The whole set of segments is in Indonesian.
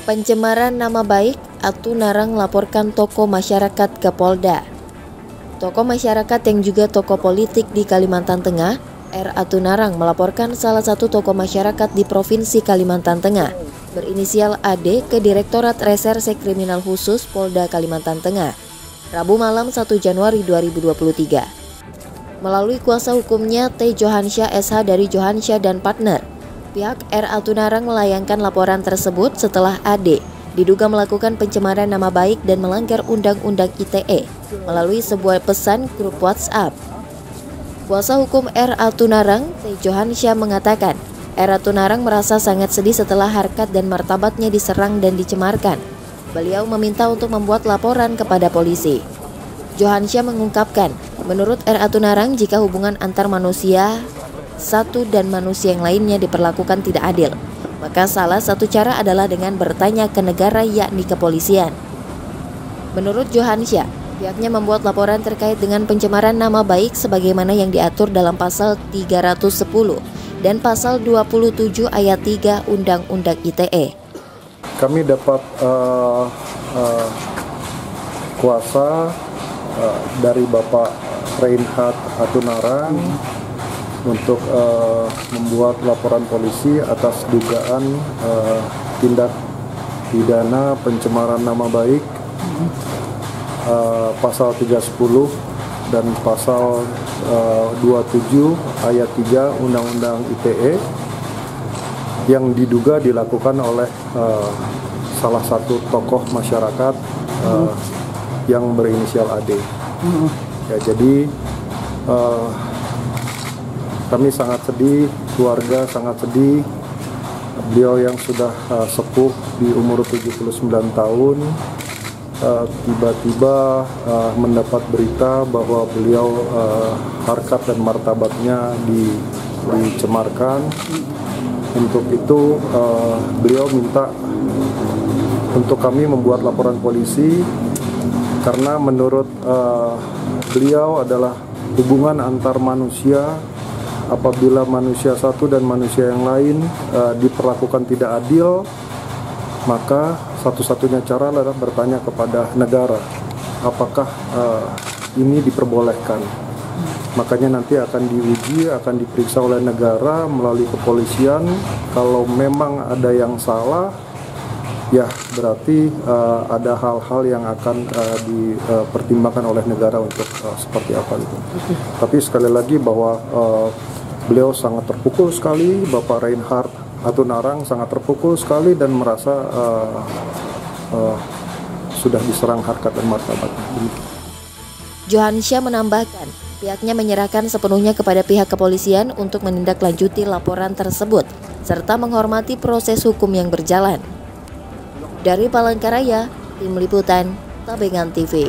Pencemaran nama baik, Atunarang laporkan tokoh masyarakat ke Polda. Tokoh masyarakat yang juga tokoh politik di Kalimantan Tengah, R. Atunarang melaporkan salah satu tokoh masyarakat di Provinsi Kalimantan Tengah, berinisial AD ke Direktorat Reserse Kriminal Khusus Polda Kalimantan Tengah, Rabu malam 1 Januari 2023. Melalui kuasa hukumnya T. Johansyah SH dari Johansyah dan Partner, pihak R. Atunarang melayangkan laporan tersebut setelah AD diduga melakukan pencemaran nama baik dan melanggar Undang-Undang ITE melalui sebuah pesan grup WhatsApp. Kuasa hukum R. Atunarang, T. Johansyah mengatakan, R. Atunarang merasa sangat sedih setelah harkat dan martabatnya diserang dan dicemarkan. Beliau meminta untuk membuat laporan kepada polisi. Johansyah mengungkapkan, menurut R. Atunarang, jika hubungan antar manusia satu dan manusia yang lainnya diperlakukan tidak adil, maka salah satu cara adalah dengan bertanya ke negara, yakni kepolisian. Menurut Johansyah, pihaknya membuat laporan terkait dengan pencemaran nama baik sebagaimana yang diatur dalam pasal 310 dan pasal 27 ayat 3 Undang-Undang ITE. Kami dapat kuasa dari Bapak Reinhard Atunarang untuk membuat laporan polisi atas dugaan tindak pidana pencemaran nama baik pasal 310 dan pasal 27 ayat 3 Undang-Undang ITE yang diduga dilakukan oleh salah satu tokoh masyarakat yang berinisial AD. Ya, jadi kami sangat sedih, keluarga sangat sedih. Beliau yang sudah sepuh di umur 79 tahun tiba-tiba mendapat berita bahwa beliau harkat dan martabatnya dicemarkan. Untuk itu beliau minta untuk kami membuat laporan polisi karena menurut beliau adalah hubungan antar manusia. Apabila manusia satu dan manusia yang lain diperlakukan tidak adil, maka satu-satunya cara adalah bertanya kepada negara, apakah ini diperbolehkan. Makanya nanti akan diuji, akan diperiksa oleh negara melalui kepolisian. Kalau memang ada yang salah, ya berarti ada hal-hal yang akan dipertimbangkan oleh negara untuk seperti apa gitu. Tapi sekali lagi bahwa beliau sangat terpukul sekali, Bapak Reinhard Atunarang sangat terpukul sekali dan merasa sudah diserang harkat dan martabatnya. Johansyah menambahkan, pihaknya menyerahkan sepenuhnya kepada pihak kepolisian untuk menindaklanjuti laporan tersebut, serta menghormati proses hukum yang berjalan. Dari Palangkaraya, Tim Liputan, Tabengan TV.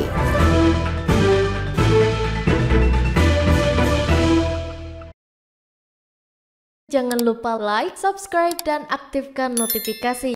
Jangan lupa like, subscribe, dan aktifkan notifikasi.